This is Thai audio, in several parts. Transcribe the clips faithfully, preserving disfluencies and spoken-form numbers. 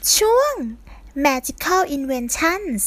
ช่วง Magical Inventions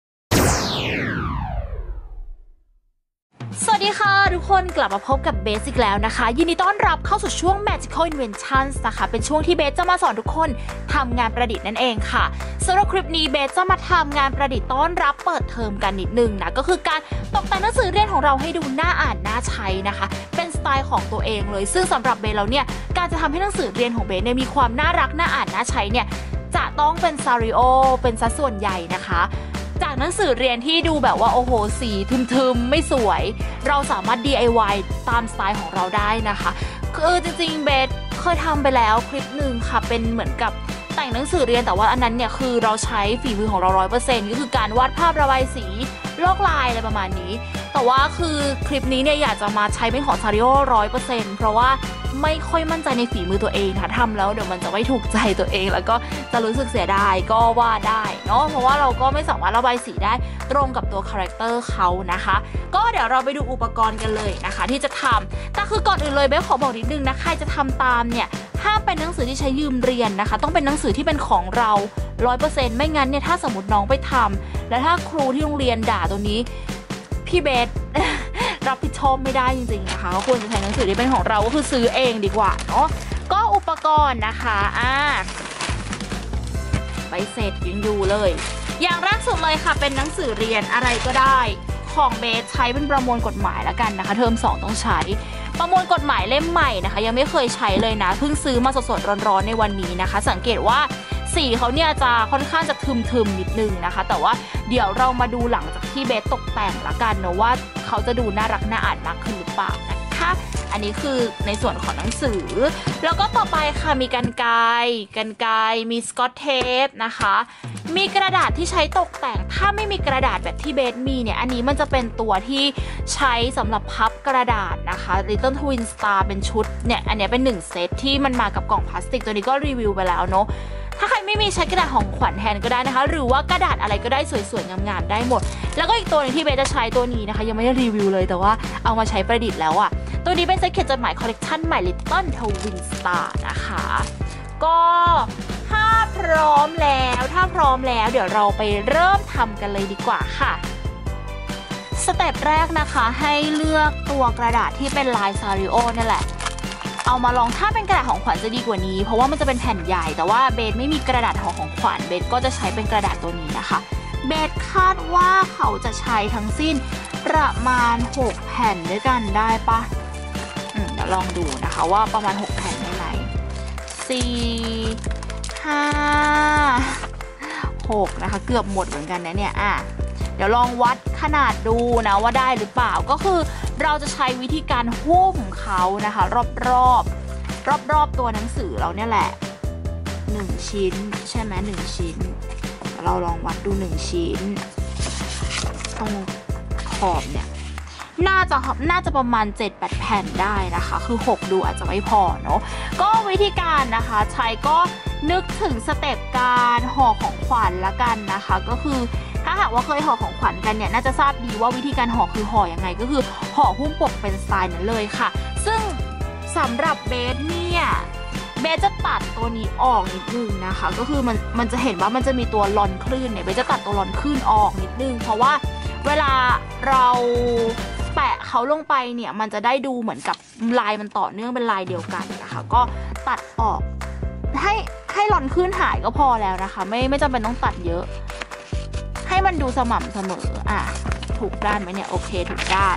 สวัสดีค่ะทุกคนกลับมาพบกับเบสอีกแล้วนะคะยินดีต้อนรับเข้าสู่ช่วง Magical Inventions นะคะเป็นช่วงที่เบสจะมาสอนทุกคนทำงานประดิษฐ์นั่นเองค่ะสำหรับคลิปนี้เบสจะมาทำงานประดิษฐ์ต้อนรับเปิดเทอมกันนิดนึงนะก็คือการตกแต่งหนังสือเรียนของเราให้ดูน่าอ่านน่าใช้นะคะเป็นสไตล์ของตัวเองเลยซึ่งสำหรับเบสแล้วเนี่ยการจะทำให้หนังสือเรียนของเบสเนี่ยมีความน่ารักน่าอ่านน่าใช้เนี่ยจะต้องเป็นซาริโอเป็นซะส่วนใหญ่นะคะจากหนังสือเรียนที่ดูแบบว่าโอ้โหสีทึมๆไม่สวยเราสามารถ ดี ไอ วาย ตามสไตล์ของเราได้นะคะคือจริงๆเบสเคยทำไปแล้วคลิปหนึ่งค่ะเป็นเหมือนกับแต่งหนังสือเรียนแต่ว่าอันนั้นเนี่ยคือเราใช้ฝีมือของเรา ร้อยเปอร์เซ็นต์ ก็คือการวาดภาพระบายสีลอกลายอะไรประมาณนี้แต่ว่าคือคลิปนี้เนี่ยอยากจะมาใช้เป็นของซาริโอ ร้อยเปอร์เซ็นต์ เพราะว่าไม่ค่อยมั่นใจในฝีมือตัวเองค่ะทำแล้วเดี๋ยวมันจะไม่ถูกใจตัวเองแล้วก็จะรู้สึกเสียดายก็ว่าได้เนาะเพราะว่าเราก็ไม่สามารถระบายสีได้ตรงกับตัวคาแรคเตอร์เขานะคะก็เดี๋ยวเราไปดูอุปกรณ์กันเลยนะคะที่จะทำแต่คือก่อนอื่นเลยเบสขอบอกนิดนึงนะใครจะทำตามเนี่ยห้ามเป็นหนังสือที่ใช้ยืมเรียนนะคะต้องเป็นหนังสือที่เป็นของเรา ร้อยเปอร์เซ็นต์ ไม่งั้นเนี่ยถ้าสมมติน้องไปทำแล้วถ้าครูที่โรงเรียนด่าตัวนี้พี่เบส รับผิดชอบไม่ได้จริงๆนะคะก็ควรจะใช้หนังสือที่เป็นของเราก็คือซื้อเองดีกว่าเนาะก็อุปกรณ์นะคะอ่าใบเสร็จยังอยู่เลยอย่างแรกสุดเลยค่ะเป็นหนังสือเรียนอะไรก็ได้ของเบสใช้เป็นประมวลกฎหมายแล้วกันนะคะเทอมสองต้องใช้ประมวลกฎหมายเล่มใหม่นะคะยังไม่เคยใช้เลยนะเพิ่งซื้อมาสดๆร้อนๆในวันนี้นะคะสังเกตว่าสีเขาเนี่ยจะค่อนข้างจะทึมๆนิดนึงนะคะแต่ว่าเดี๋ยวเรามาดูหลังจากที่เบสตกแต่งละกันเนาะว่าเขาจะดูน่ารักน่าอ่านมากขึ้นหรือเปล่านะคะอันนี้คือในส่วนของหนังสือแล้วก็ต่อไปค่ะมีกรรไกรกรรไกรมีสกอตเทปนะคะมีกระดาษที่ใช้ตกแต่งถ้าไม่มีกระดาษแบบที่เบสมีเนี่ยอันนี้มันจะเป็นตัวที่ใช้สำหรับพับกระดาษนะคะ Little Twin Star เป็นชุดเนี่ยอันนี้เป็นหนึ่งเซตที่มันมากับกล่องพลาสติกตัวนี้ก็รีวิวไปแล้วเนาะถ้าใครไม่มีใช้กระดาษของขวัญแทนก็ได้นะคะหรือว่ากระดาษอะไรก็ได้สวยๆงามๆได้หมดแล้วก็อีกตัวนึงที่เบสจะใช้ตัวนี้นะคะยังไม่ได้รีวิวเลยแต่ว่าเอามาใช้ประดิษฐ์แล้วอะตัวนี้เป็นเซตเขียนจดหมายคอลเลกชันใหม่ Little Twin Star นะคะก็ถ้าพร้อมแล้วถ้าพร้อมแล้วเดี๋ยวเราไปเริ่มทำกันเลยดีกว่าค่ะสเต็ปแรกนะคะให้เลือกตัวกระดาษที่เป็นลายซาริโอนั่นแหละเอามาลองถ้าเป็นกระดาษของขวัญจะดีกว่านี้เพราะว่ามันจะเป็นแผ่นใหญ่แต่ว่าเบสไม่มีกระดาษห่อของขวัญเบสก็จะใช้เป็นกระดาษตัวนี้นะคะเบสคาดว่าเขาจะใช้ทั้งสิ้นประมาณหกแผ่นด้วยกันได้ปะอืมเดี๋ยวลองดูนะคะว่าประมาณหกแผ่นได้ไหมสี่ห้าหกนะคะเกือบหมดเหมือนกันนะเนี่ยอ่ะเดี๋ยวลองวัดขนาดดูนะว่าได้หรือเปล่าก็คือเราจะใช้วิธีการหุ้มเขานะคะรอบรอบรอบรอบตัวหนังสือเราเนี่ยแหละหนึ่งชิ้นใช่ไหมหนึ่งชิ้นเราลองวัดดูหนึ่งชิ้นตรงขอบเนี่ยน่าจะน่าจะประมาณ เจ็ดแปด แผ่นได้นะคะคือหกดูอาจจะไม่พอเนาะก็วิธีการนะคะใช้ก็นึกถึงสเต็ปการห่อของขวัญละกันนะคะก็คือถ้าหากว่าเคยห่อของขวัญกันเนี่ยน่าจะทราบดีว่าวิธีการห่อคือห่อยังไงก็คือห่อหุ้มปกเป็นสไตล์นั้นเลยค่ะซึ่งสำหรับเบสเนี่ยเบสจะตัดตัวนี้ออกนิดนึงนะคะก็คือมันมันจะเห็นว่ามันจะมีตัวลอนคลื่นเนี่ยเบสจะตัดตัวลอนคลื่นออกนิดนึงเพราะว่าเวลาเราแปะเขาลงไปเนี่ยมันจะได้ดูเหมือนกับลายมันต่อเนื่องเป็นลายเดียวกันนะคะก็ตัดออกให้ให้ลอนคลื่นหายก็พอแล้วนะคะไม่ไม่จำเป็นต้องตัดเยอะให้มันดูสม่ำเสมออ่ะถูกด้านไหมเนี่ยโอเคถูกด้าน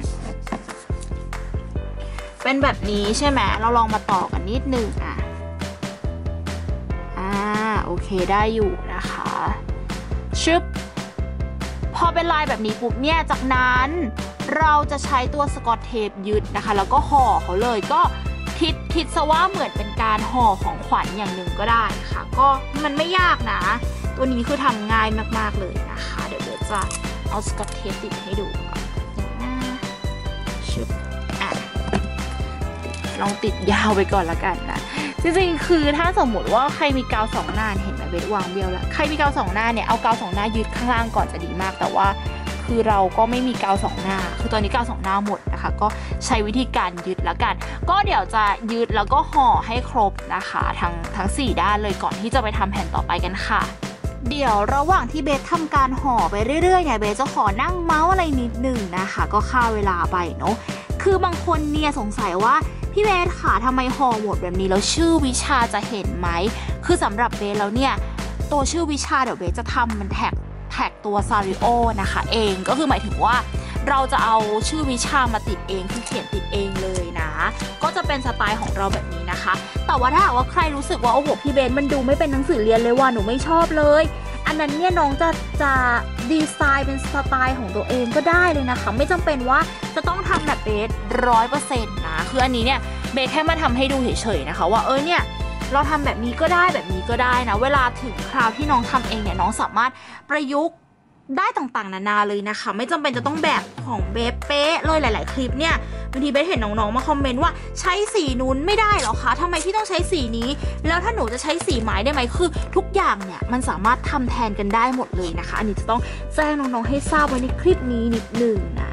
เป็นแบบนี้ใช่ไหมเราลองมาต่อกันนิดนึงอ่ะอ่าโอเคได้อยู่นะคะชึบพอเป็นลายแบบนี้ปุ๊บเนี่ยจากนั้นเราจะใช้ตัวสกอตเทปยึดนะคะแล้วก็ห่อเขาเลยก็คิดคิดซะว่าเหมือนเป็นการห่อของขวัญอย่างหนึ่งก็ได้ค่ะก็มันไม่ยากนะตัวนี้คือทำง่ายมากๆเลยนะคะเดี๋ยวเดี๋ยวจะเอาสกอตเทปติดให้ดูอย่างหน้าชุบอ่ะลองติดยาวไปก่อนละกันนะจริงๆคือถ้าสมมติว่าใครมีกาวสองหน้าเห็นไหมเบสวางเบี้ยวแล้วใครมีกาวสองหน้าเนี่ยเอากาวสองหน้ายึดข้างล่างก่อนจะดีมากแต่ว่าคคือเราก็ไม่มีกาวสองหน้าคือตอนนี้กาวสองหน้าหมดนะคะก็ใช้วิธีการยึดแล้วกันก็เดี๋ยวจะยึดแล้วก็ห่อให้ครบนะคะทั้งทั้งสี่ด้านเลยก่อนที่จะไปทำแผ่นต่อไปกันค่ะเดี๋ยวระหว่างที่เบสทำการห่อไปเรื่อยๆเนี่ยเบสจะขอนั่งเมาส์อะไรนิดหนึ่งนะคะก็ฆ่าเวลาไปเนาะคือบางคนเนี่ยสงสัยว่าพี่เบสค่ะทำไมห่อหมดแบบนี้แล้วชื่อวิชาจะเห็นไหมคือสำหรับเบสแล้วเนี่ยตัวชื่อวิชาเดี๋ยวเบสจะทำมันแท็กแท็กตัวซาริโอนะคะเองก็คือหมายถึงว่าเราจะเอาชื่อวิชามาติดเองคือเขียนติดเองเลยนะก็จะเป็นสไตล์ของเราแบบนี้นะคะแต่ว่าถ้าหากว่าใครรู้สึกว่าโอ้โหพี่เบนมันดูไม่เป็นหนังสือเรียนเลยว่าหนูไม่ชอบเลยอันนั้นเนี่ยน้องจะจะดีไซน์เป็นสไตล์ของตัวเองก็ได้เลยนะคะไม่จำเป็นว่าจะต้องทำแบบเบสร้อยเปอร์เซ็นต์นะคืออันนี้เนี่ยเบสแค่มาทำให้ดูเฉยๆนะคะว่าเออเนี่ยเราทำแบบนี้ก็ได้แบบนี้ก็ได้นะเวลาถึงคราวที่น้องทำเองเนี่ยน้องสามารถประยุกต์ได้ต่างๆนานาเลยนะคะไม่จำเป็นจะต้องแบบของเบสเป๊ะเลยหลายๆคลิปเนี่ยบางทีเบสเห็นน้องๆมาคอมเมนต์ว่าใช้สีนู้นไม่ได้หรอคะทำไมพี่ต้องใช้สีนี้แล้วถ้าหนูจะใช้สีไม้ได้ไหมคือทุกอย่างเนี่ยมันสามารถทำแทนกันได้หมดเลยนะคะอันนี้จะต้องแจ้งน้องๆให้ทราบไว้ในคลิปนี้นิดหนึ่งนะ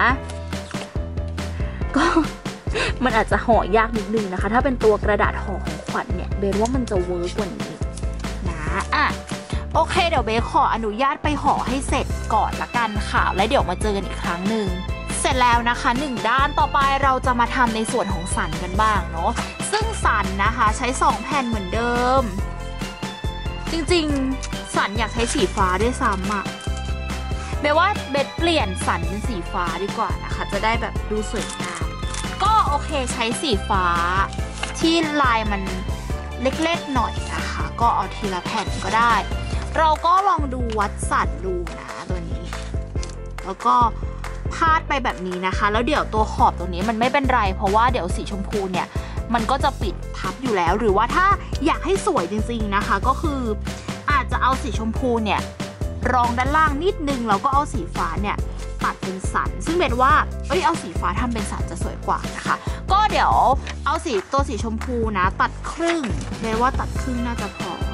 ก็มันอาจจะห่อยากนิดนึงนะคะถ้าเป็นตัวกระดาษห่อของขวัญเนี่ยเบสว่ามันจะเวิร์กกว่านี้นะอ่ะโอเคเดี๋ยวเบสขออนุญาตไปห่อให้เสร็จก่อนละกันค่ะแล้วเดี๋ยวมาเจอกันอีกครั้งหนึ่งเสร็จแล้วนะคะหนึ่งด้านต่อไปเราจะมาทำในส่วนของสันกันบ้างเนาะซึ่งสันนะคะใช้สองแผ่นเหมือนเดิมจริงๆสันอยากใช้สีฟ้าด้วยซ้ำอะเบสว่าเบสเปลี่ยนสันเป็นสีฟ้าดีกว่านะคะจะได้แบบดูสวยงามก็โอเคใช้สีฟ้าที่ลายมันเล็กๆหน่อยนะคะก็เอาทีละแผ่นก็ได้เราก็ลองดูวัดสันดูนะตัวนี้แล้วก็พาดไปแบบนี้นะคะแล้วเดี๋ยวตัวขอบตรงนี้มันไม่เป็นไรเพราะว่าเดี๋ยวสีชมพูเนี่ยมันก็จะปิดทับอยู่แล้วหรือว่าถ้าอยากให้สวยจริงๆนะคะก็คืออาจจะเอาสีชมพูเนี่ยรองด้านล่างนิดนึงแล้วก็เอาสีฟ้าเนี่ยตัดเป็นสันซึ่งเป็นว่าเอ้ยเอาสีฟ้าทำเป็นสันจะสวยกว่านะคะก็เดี๋ยวเอาสีตัวสีชมพูนะตัดครึ่งเรียกว่าตัดครึ่งน่าจะพอ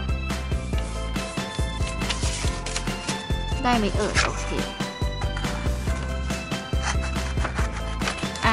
ได้ไหมเอ่ยโอเคอ่า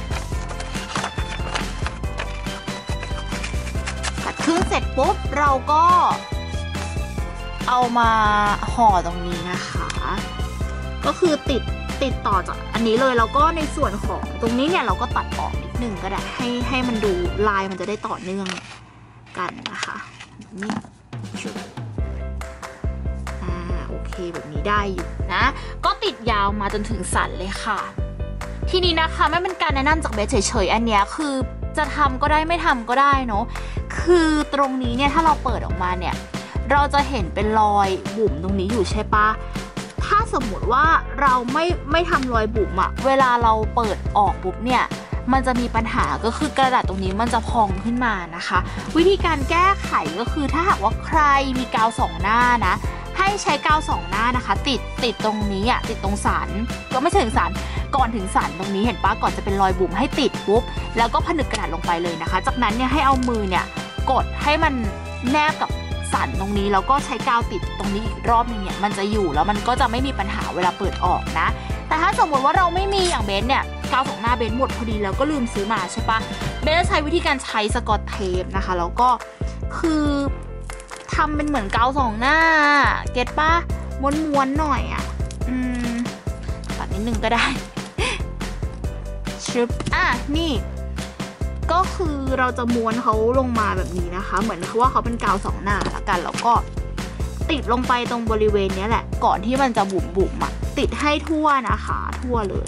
ตัดครึ่งเสร็จปุ๊บเราก็เอามาห่อตรงนี้นะคะก็คือติดติดต่อจากอันนี้เลยแล้วก็ในส่วนของตรงนี้เนี่ยเราก็ตัดออกนิดนึงก็ได้ให้ให้มันดูลายมันจะได้ต่อเนื่องกันนะคะนี่ชุดอ่าโอเคแบบนี้ได้อยู่นะก็ติดยาวมาจนถึงสันเลยค่ะทีนี้นะคะไม่เป็นการแนะนำจากเบสเฉยๆอันเนี้ยคือจะทำก็ได้ไม่ทำก็ได้เนาะคือตรงนี้เนี่ยถ้าเราเปิดออกมาเนี่ยเราจะเห็นเป็นรอยบุ๋มตรงนี้อยู่ใช่ปะถ้าสมมติว่าเราไม่ไม่ทำรอยบุ๋มอะเวลาเราเปิดออกปุ๊บเนี่ยมันจะมีปัญหาก็คือกระดาษตรงนี้มันจะพองขึ้นมานะคะวิธีการแก้ไขก็คือถ้าหากว่าใครมีกาวสองหน้านะให้ใช้กาวสองหน้านะคะติดติดตรงนี้อะติดตรงสันก็ไม่ถึงสันก่อนถึงสันตรงนี้เห็นปะก่อนจะเป็นรอยบุ๋มให้ติดปุ๊บแล้วก็ผนึกกระดาษลงไปเลยนะคะจากนั้นเนี่ยให้เอามือเนี่ยกดให้มันแนบกับสันตรงนี้แล้วก็ใช้กาวติดตรงนี้อีกรอบนึงเนี่ยมันจะอยู่แล้วมันก็จะไม่มีปัญหาเวลาเปิดออกนะแต่ถ้าสมมติว่าเราไม่มีอย่างเบนเนี่ยกาวสองหน้าเบนหมดพอดีแล้วก็ลืมซื้อมาใช่ปะเบนจะใช้วิธีการใช้สกอตเทปนะคะแล้วก็คือทำเป็นเหมือนกาวสองหน้าเก็ตปะม้วนๆหน่อยอ่ะอืมตัดนิดนึงก็ได้ชึบอ่ะนี่ก็คือเราจะม้วนเขาลงมาแบบนี้นะคะเหมือนว่าเขาเป็นกาวสองหน้าละกันแล้วก็ติดลงไปตรงบริเวณนี้แหละก่อนที่มันจะบุ๋มบุ๋มอ่ะติดให้ทั่วนะคะทั่วเลย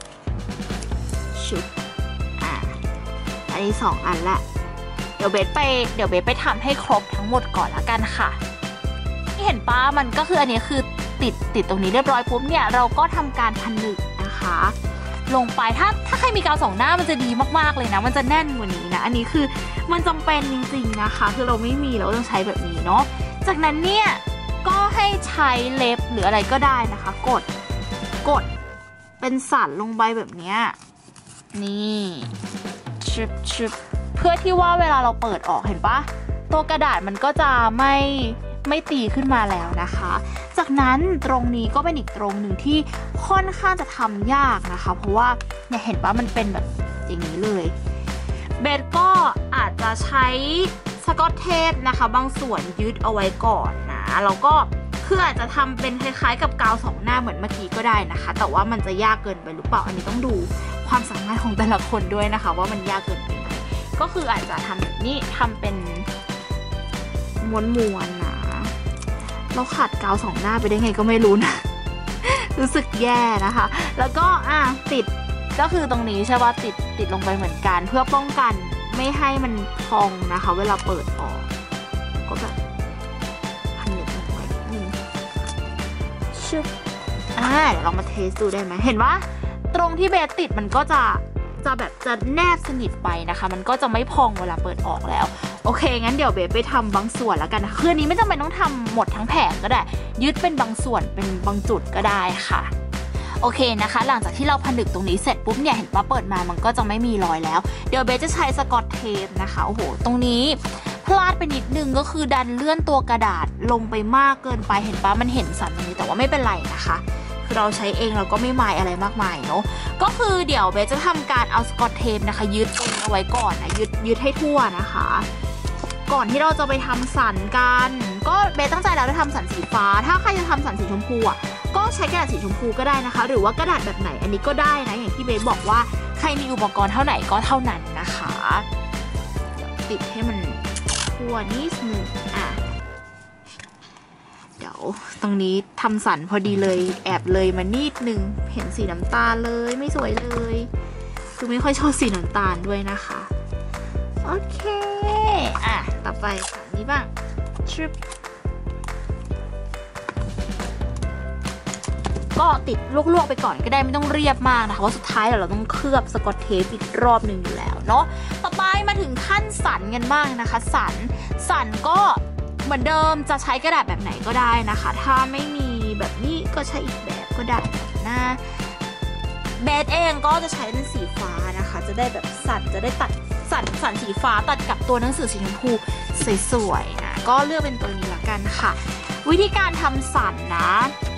ชุดอ่ะอันนี้สองอันละเดี๋ยวเบสไปเดี๋ยวเบสไปทำให้ครบทั้งหมดก่อนละกันค่ะที่เห็นป้ามันก็คืออันนี้คือติดติดตรงนี้เรียบร้อยปุ๊บเนี่ยเราก็ทำการผนึกนะคะลงไปถ้าถ้าใครมีกาวสองหน้ามันจะดีมากๆเลยนะมันจะแน่นกว่านี้นะอันนี้คือมันจำเป็นจริงๆนะคะคือเราไม่มีเราต้องใช้แบบนี้เนาะจากนั้นเนี่ยก็ให้ใช้เล็บหรืออะไรก็ได้นะคะกดกดเป็นสันลงไปแบบนี้นี่ชึบชึบเพื่อที่ว่าเวลาเราเปิดออกเห็นปะตัวกระดาษมันก็จะไม่ไม่ตีขึ้นมาแล้วนะคะจากนั้นตรงนี้ก็เป็นอีกตรงหนึ่งที่ค่อนข้างจะทำยากนะคะเพราะว่าเนี่ยเห็นว่ามันเป็นแบบอย่างนี้เลยเบสก็อาจจะใช้สกอตเทปนะคะบางส่วนยึดเอาไว้ก่อนนะแล้วก็คืออาจจะทำเป็นคล้ายๆกับกาวสองหน้าเหมือนเมื่อกี้ก็ได้นะคะแต่ว่ามันจะยากเกินไปหรือเปล่าอันนี้ต้องดูความสามารถของแต่ละคนด้วยนะคะว่ามันยากเกินไปไหมก็คืออาจจะทำแบบนี้ทำเป็นม้วนๆนะเราขาดกาวสองหน้าไปได้ไงก็ไม่รู้นะ รู้สึกแย่นะคะแล้วก็อ่ะติดก็คือตรงนี้ใช่ป่ะติดติดลงไปเหมือนกันเพื่อป้องกันไม่ให้มันพองนะคะเวลาเปิดออกก็แบบพันหนึ่งไว้หนึ่งชึบอ่าเดี๋ยวลองมาเทสดูได้ไหมเห็นว่าตรงที่เบสติดมันก็จะจะแบบจะแนบสนิทไปนะคะมันก็จะไม่พองเวลาเปิดออกแล้วโอเคงั้นเดี๋ยวเบสไปทำบางส่วนแล้วกันนะคืออันนี้ไม่จำเป็นต้องทำหมดทั้งแผงก็ได้ยึดเป็นบางส่วนเป็นบางจุดก็ได้ค่ะโอเคนะคะหลังจากที่เราผนึกตรงนี้เสร็จปุ๊บเนี่ยเห็นว่าเปิดมามันก็จะไม่มีรอยแล้วเดี๋ยวเบสจะใช้สกอตเทปนะคะโอ้โหตรงนี้พลาดไปนิดนึงก็คือดันเลื่อนตัวกระดาษลงไปมากเกินไปเห็นปะมันเห็นสันตรงนี้แต่ว่าไม่เป็นไรนะคะคือเราใช้เองเราก็ไม่มายอะไรมากมายเนาะก็คือเดี๋ยวเบสจะทำการเอาสกอตเทปนะคะยึดตรงเอาไว้ก่อนนะยึดยึดให้ทั่วนะคะก่อนที่เราจะไปทำสันกันก็เบสตั้งใจแล้วจะทำสันสีฟ้าถ้าใครจะทำสันสีชมพูอ่ะก็ใช้กระดาษสีชมพูก็ได้นะคะหรือว่ากระดาษแบบไหนอันนี้ก็ได้นะอย่างที่เบสบอกว่าใครมีอุปกรณ์เท่าไหร่ก็เท่านั้นนะคะเดี๋ยวติดให้มันทั่วนิดนึงอ่ะเดี๋ยวตรงนี้ทำสันพอดีเลยแอบเลยมานิดนึงเห็นสีน้ำตาลเลยไม่สวยเลยคือไม่ค่อยชอบสีน้ำตาลด้วยนะคะโอเคอ่ะต่อไปค่ะนี้บ้างชึบก็ติดลวกๆไปก่อนก็ได้ไม่ต้องเรียบมากนะคะเพราะสุดท้ายเราต้องเคลือบสกอตเทปอีกรอบหนึ่งอยู่แล้วเนาะต่อไปมาถึงขั้นสันกันบ้างนะคะสันสันก็เหมือนเดิมจะใช้กระดาษแบบไหนก็ได้นะคะถ้าไม่มีแบบนี้ก็ใช้อีกแบบก็ได้นะเบสเองก็จะใช้เป็นสีฟ้านะคะจะได้แบบสันจะได้ตัดสันสันสีฟ้าตัดกับตัวหนังสือสีชมพูสวยๆนะก็เลือกเป็นตัวนี้ละกันค่ะวิธีการทำสันนะ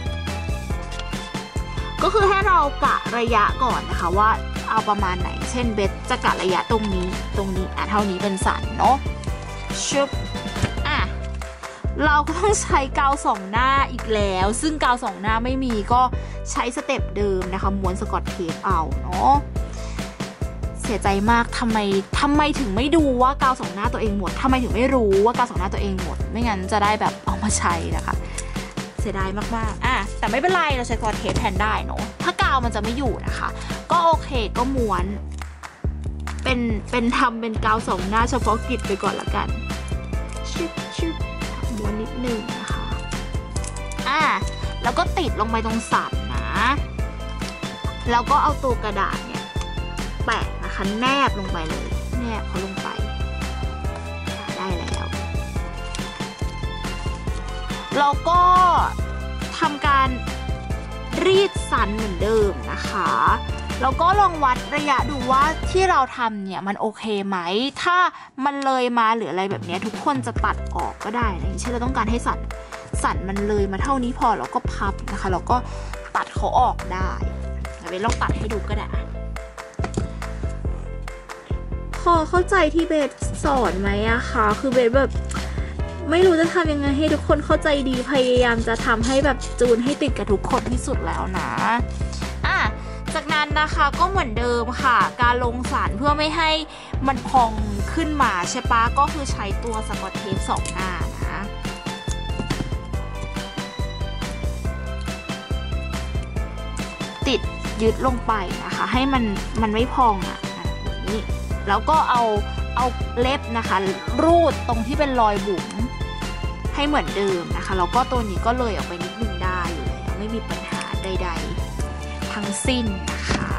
ก็คือให้เรากะระยะก่อนนะคะว่าเอาประมาณไหนเช่นเบสจะกะระยะตรงนี้ตรงนี้อ่ะเท่านี้เป็นสันเนาะชุบอ่ะเราก็ต้องใช้กาวสองหน้าอีกแล้วซึ่งกาวสองหน้าไม่มีก็ใช้สเต็ปเดิมนะคะม้วนสกอตเทปเอาเนาะเสียใจมากทำไมทำไมถึงไม่ดูว่ากาวสองหน้าตัวเองหมดทำไมถึงไม่รู้ว่ากาวสองหน้าตัวเองหมดไม่งั้นจะได้แบบเอามาใช้นะคะเสียดายมากๆอ่ะแต่ไม่เป็นไรเราใช้สกอตเทปแทนได้เนาะถ้ากาวมันจะไม่อยู่นะคะก็โอเคก็ม้วนเป็นเป็นทำเป็นกาวสองหน้าเฉพาะกิจไปก่อนละกันชิบชิบม้วนนิดนึงนะคะอ่ะแล้วก็ติดลงไปตรงสันนะแล้วก็เอาตัวกระดาษเนี่ยแปะนะคะแนบลงไปเลยแนบเขาลงไปได้แล้วเราก็ทำการรีดสันเหมือนเดิมนะคะแล้วก็ลองวัดระยะดูว่าที่เราทำเนี่ยมันโอเคไหมถ้ามันเลยมาหรืออะไรแบบนี้ทุกคนจะตัดออกก็ได้นะอย่างเช่นเราต้องการให้สันสันมันเลยมาเท่านี้พอเราก็พับนะคะเราก็ตัดเขาออกได้เดี๋ยวลองตัดให้ดูก็ได้พอเข้าใจที่เบสสอนไหมอะคะคือเบสแบบไม่รู้จะทำยังไงให้ทุกคนเข้าใจดีพยายามจะทำให้แบบจูนให้ติดกับทุกคนที่สุดแล้วนะอ่ะจากนั้นนะคะก็เหมือนเดิมค่ะการลงสารเพื่อไม่ให้มันพองขึ้นมาใช่ปะก็คือใช้ตัวสกอตเทปสองหน้านะติดยึดลงไปนะคะให้มันมันไม่พองอ่ะแบบนี้แล้วก็เอาเอาเล็บนะคะรูดตรงที่เป็นรอยบุ๋มให้เหมือนเดิมนะคะแล้วก็ตัวนี้ก็เลยออกไปนิดนึงได้อยู่แล้วไม่มีปัญหาใดๆทั้งสิ้นนะคะ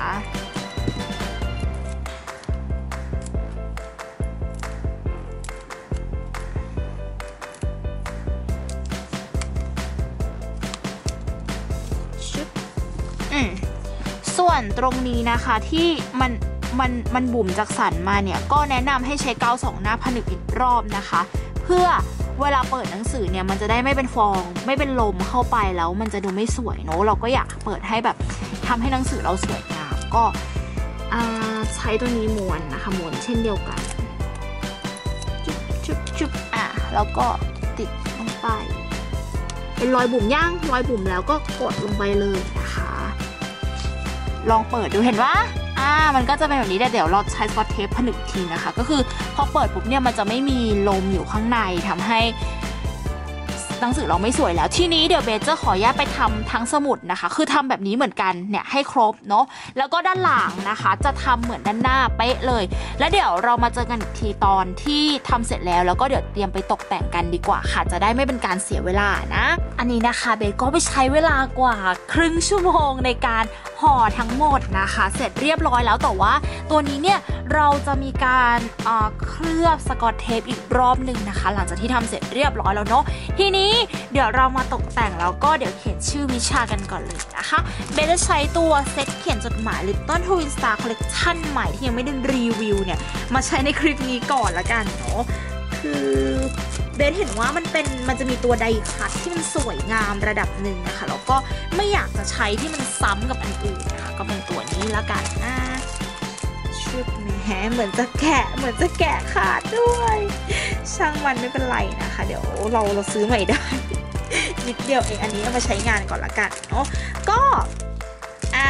ชุดอืมส่วนตรงนี้นะคะที่มันมันมันบุ๋มจากสันมาเนี่ยก็แนะนำให้ใช้กาวสองหน้าผนึกอีกรอบนะคะเพื่อเวลาเปิดหนังสือเนี่ยมันจะได้ไม่เป็นฟองไม่เป็นลมเข้าไปแล้วมันจะดูไม่สวยเนอะเราก็อยากเปิดให้แบบทำให้หนังสือเราสวยงามก็ใช้ตัวนี้ม้วนนะคะม้วนเช่นเดียวกันจุ๊บจุ๊บจุ๊บอ่ะแล้วก็ติดลงไปเป็นรอยบุ๋มย่างรอยบุ๋มแล้วก็กดลงไปเลยนะคะลองเปิดดูเห็นว่าอ่ามันก็จะเป็นแบบนี้เดี๋ยวเราใช้สกอตเทปผนึกทีนะคะก็คือพอเปิดปุ๊บเนี่ยมันจะไม่มีลมอยู่ข้างในทำให้หนังสือเราไม่สวยแล้วทีนี้เดี๋ยวเบสจะขออนุญาตไปทำทั้งสมุดนะคะคือทำแบบนี้เหมือนกันเนี่ยให้ครบเนาะแล้วก็ด้านหลังนะคะจะทำเหมือนด้านหน้าเป๊ะเลยแล้วเดี๋ยวเรามาเจอกันอีกทีตอนที่ทำเสร็จแล้วแล้วก็เดี๋ยวเตรียมไปตกแต่งกันดีกว่าค่ะจะได้ไม่เป็นการเสียเวลานะอันนี้นะคะเบสก็ไปใช้เวลากว่าครึ่งชั่วโมงในการห่อทั้งหมดนะคะเสร็จเรียบร้อยแล้วแต่ว่าตัวนี้เนี่ยเราจะมีการเคลือบสกอตเทปอีกรอบหนึ่งนะคะหลังจากที่ทำเสร็จเรียบร้อยแล้วเนาะทีนี้เดี๋ยวเรามาตกแต่งแล้วก็เดี๋ยวเขียนชื่อวิชากันก่อนเลยนะคะเบสจะใช้ตัวเซตเขียนจดหมาย Little Twin Star Collection ใหม่ที่ยังไม่ได้รีวิวเนี่ยมาใช้ในคลิปนี้ก่อนละกันเนาะคือเบสเห็นว่ามันเป็นมันจะมีตัวไดคัตที่มันสวยงามระดับหนึ่งนะคะแล้วก็ไม่อยากจะใช้ที่มันซ้ำกับอันอื่นนะคะก็เป็นตัวนี้ละกันนะชุดแหมเหมือนจะแกะเหมือนจะแกะขาดด้วยช่างมันไม่เป็นไรนะคะเดี๋ยวเราเราซื้อใหม่ได้นิดเดียวเองอันนี้เอามาใช้งานก่อนละกันเนาะก็อ่า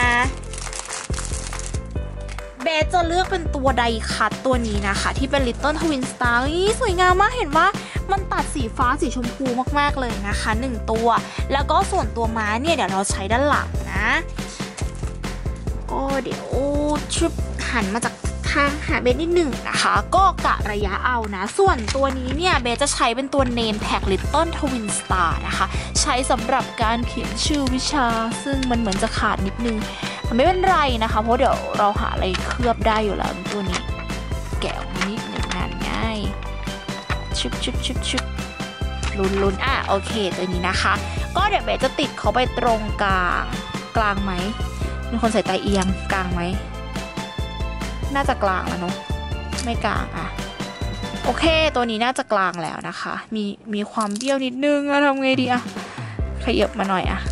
เบสจะเลือกเป็นตัวไดคัตตัวนี้นะคะที่เป็น Little Twin Star สวยงามมากเห็นว่ามันตัดสีฟ้าสีชมพูมากๆเลยนะคะหนึ่งตัวแล้วก็ส่วนตัวม้าเนี่ยเดี๋ยวเราใช้ด้านหลังนะก็เดี๋ยวชุบหันมาจากทางหาเบสนิดหนึ่งนะคะก็กะระยะเอานะส่วนตัวนี้เนี่ยเบสจะใช้เป็นตัว Name Tag Little Twin Star นะคะใช้สำหรับการเขียนชื่อวิชาซึ่งมันเหมือนจะขาดนิดนึงไม่เป็นไรนะคะเพราะเดี๋ยวเราหาอะไรเคลือบได้อยู่แล้วตัวนี้แกะออกมานิดหนึ่งงานง่ายชุบชุบชุบชุบลุ้นลุ้นอ่ะโอเคตัวนี้นะคะก็เดี๋ยวเบสจะติดเขาไปตรงกลางกลางไหมมีคนใส่ตาเอียงกลางไหมน่าจะกลางแล้วเนาะไม่กลางอ่ะโอเคตัวนี้น่าจะกลางแล้วนะคะมีมีความเบี้ยวนิดนึงอะทำไงดีอะขยับมาหน่อยอะ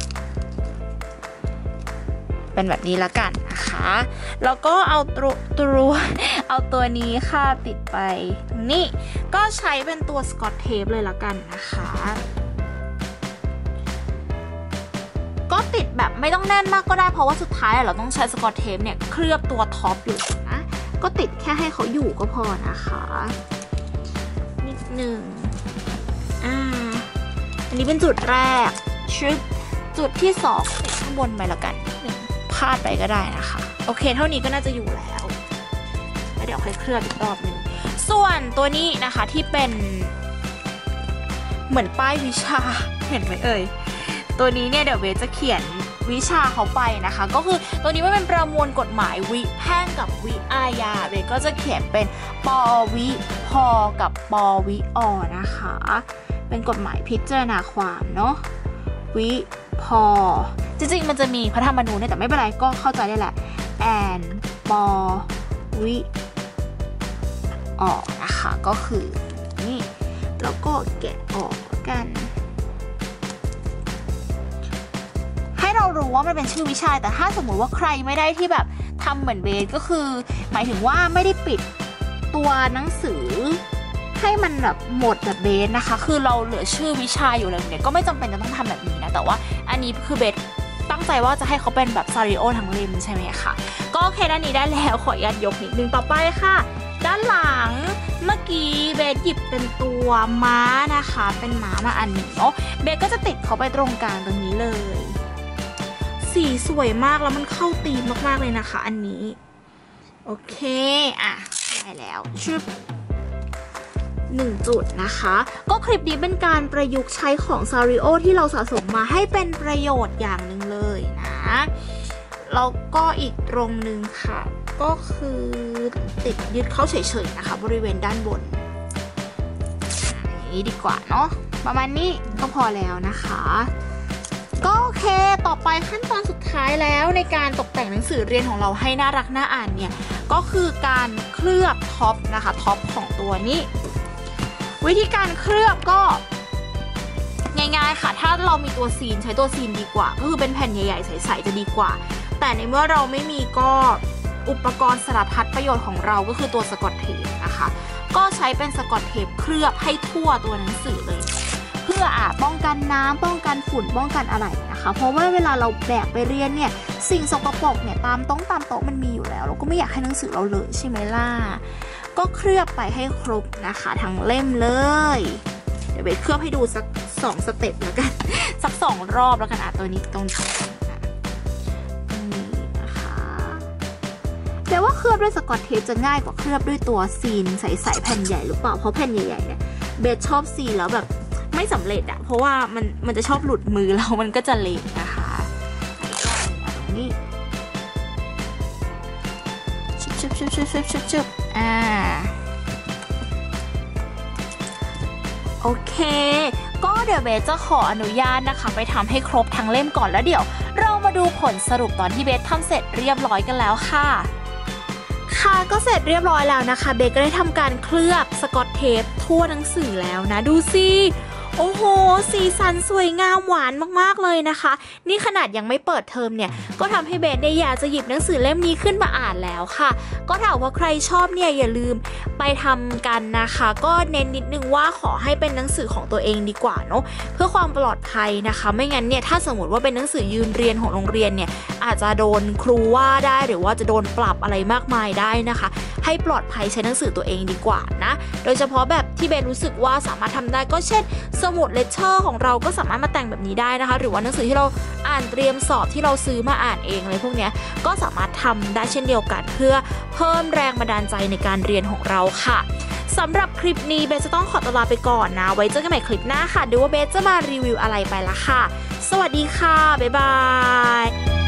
เป็นแบบนี้ละกันนะคะแล้วก็เอาตัวตัวเอาตัวนี้ค่ะติดไปนี่ก็ใช้เป็นตัวสกอตเทปเลยละกันนะคะก็ติดแบบไม่ต้องแน่นมากก็ได้เพราะว่าสุดท้ายเราต้องใช้สกอตเทปเนี่ยเคลือบตัวท็อปอยู่นะก็ติดแค่ให้เขาอยู่ก็พอนะคะนิดหนึ่งอ่าอันนี้เป็นจุดแรกชุดจุดที่สองติดข้างบนไปละกันนิดหนึ่งพาดไปก็ได้นะคะโอเคเท่านี้ก็น่าจะอยู่แล้วแล้วเดี๋ยวค่อยเคลือบอีกรอบหนึ่งส่วนตัวนี้นะคะที่เป็นเหมือนป้ายวิชาเห็นไหมเอ่ยตัวนี้เนี่ยเดี๋ยวเบสจะเขียนวิชาเขาไปนะคะก็คือตัวนี้มันเป็นประมวลกฎหมายวิแพ่งกับวิอาญาเบสก็จะเขียนเป็นปวิพกับปวิอนะคะเป็นกฎหมายพิจารณาความเนาะวิพจริงๆมันจะมีพระธรรมนูญเนี่ยแต่ไม่เป็นไรก็เข้าใจได้แหละแอนปวิอนะคะก็คือนี่แล้วก็แกะออกกันให้เรารู้ว่ามันเป็นชื่อวิชาแต่ถ้าสมมติว่าใครไม่ได้ที่แบบทำเหมือนเบสก็คือหมายถึงว่าไม่ได้ปิดตัวหนังสือให้มันแบบหมดแบบเบสนะคะคือเราเหลือชื่อวิชาอยู่เลยเนี่ยก็ไม่จำเป็นจะต้องทำแบบนี้นะแต่ว่าอันนี้คือเบสตั้งใจว่าจะให้เขาเป็นแบบซาริโอทั้งเล่มใช่ไหมคะก็โอเคด้านนี้ได้แล้วขออนุญาตยกนิดนึงต่อไปค่ะด้านหลังเมื่อกี้เบสหยิบเป็นตัวม้านะคะเป็นม้ามาอันหนึ่งเนาะเบสก็จะติดเขาไปตรงกลางตรงนี้เลยสีสวยมากแล้วมันเข้าธีมมากๆเลยนะคะอันนี้โอเคอ่ะได้แล้วชุบหนึ่งจุดนะคะก็คลิปนี้เป็นการประยุกต์ใช้ของซาริโอที่เราสะสมมาให้เป็นประโยชน์อย่างหนึ่งเลยนะแล้วก็อีกตรงหนึ่งค่ะก็คือติดยึดเข้าเฉยๆนะคะบริเวณด้านบนอย่างนี้ดีกว่าเนาะประมาณนี้ก็พอแล้วนะคะก็โอเคต่อไปขั้นตอนสุดท้ายแล้วในการตกแต่งหนังสือเรียนของเราให้น่ารักน่าอ่านเนี่ยก็คือการเคลือบท็อปนะคะท็อปของตัวนี้วิธีการเคลือบก็ง่ายๆค่ะถ้าเรามีตัวซีนใช้ตัวซีนดีกว่าก็คือเป็นแผ่นใหญ่ๆใสๆจะดีกว่าแต่ในเมื่อเราไม่มีก็อุปกรณ์สารพัดประโยชน์ของเราก็คือตัวสกอตเทปนะคะก็ใช้เป็นสกอตเทปเคลือบให้ทั่วตัวหนังสือเลยเพื่ออ่ะป้องกันน้ำป้องกันฝุ่นป้องกันอะไรนะคะเพราะว่าเวลาเราแบกไปเรียนเนี่ยสิ่งสกปรกเนี่ยตามโต๊ะตามโต๊ะมันมีอยู่แล้วเราก็ไม่อยากให้หนังสือเราเลอะใช่ไหมล่ะก็เคลือบไปให้ครบนะคะทั้งเล่มเลยเดี๋ยวเบสเคลือบให้ดูสักสองสเต็ปแล้วกันสักสองรอบแล้วกันอ่ะตัวนี้ตรงนี้นะคะแต่ว่าเคลือบด้วยสกอตเทปจะง่ายกว่าเคลือบด้วยตัวซีนใสๆแผ่นใหญ่หรือเปล่าเพราะแผ่นใหญ่ๆเนี่ยเบสชอบซีนแล้วแบบไม่สำเร็จอะเพราะว่ามันมันจะชอบหลุดมือเรามันก็จะเละนะคะตรงนี้ชุบชุบชุบชุบชุบชุบชุบอ่าโอเคก็เดี๋ยวเบสจะขออนุญาตนะคะไปทำให้ครบทั้งเล่มก่อนแล้วเดี๋ยวเรามาดูผลสรุปตอนที่เบสทำเสร็จเรียบร้อยกันแล้วค่ะค่ะก็เสร็จเรียบร้อยแล้วนะคะเบสก็ได้ทำการเคลือบสกอตเทปทั่วหนังสือแล้วนะดูสิโอ้โหสีสันสวยงามหวานมากๆเลยนะคะนี่ขนาดยังไม่เปิดเทอมเนี่ยก็ทำให้เบสได้อยากจะหยิบหนังสือเล่มนี้ขึ้นมาอ่านแล้วค่ะก็ถ้าว่าใครชอบเนี่ยอย่าลืมไปทำกันนะคะก็เน้นนิดนึงว่าขอให้เป็นหนังสือของตัวเองดีกว่าเนาะเพื่อความปลอดภัยนะคะไม่งั้นเนี่ยถ้าสมมติว่าเป็นหนังสือยืมเรียนของโรงเรียนเนี่ยอาจจะโดนครูว่าได้หรือว่าจะโดนปรับอะไรมากมายได้นะคะให้ปลอดภัยใช้หนังสือตัวเองดีกว่านะโดยเฉพาะแบบที่เบสรู้สึกว่าสามารถทำได้ก็เช่นสมุดเลคเชอร์ของเราก็สามารถมาแต่งแบบนี้ได้นะคะหรือว่าหนังสือที่เราอ่านเตรียมสอบที่เราซื้อมาอ่านเองอะไรพวกนี้ก็สามารถทำได้เช่นเดียวกันเพื่อเพิ่มแรงบันดาลใจในการเรียนของเราค่ะสำหรับคลิปนี้เบสจะต้องขอตัวลาไปก่อนนะไว้เจอกันใหม่คลิปหน้าค่ะดูว่าเบสจะมารีวิวอะไรไปละค่ะสวัสดีค่ะบ๊ายบาย